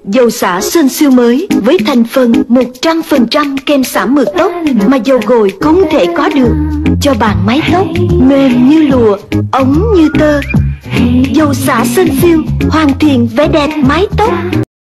Dầu xả Sơn Siêu mới với thành phần 100% kem xả mượt tóc mà dầu gội không thể có được, cho bạn mái tóc mềm như lụa, óng như tơ. Dầu xả Sơn Siêu hoàn thiện vẻ đẹp mái tóc.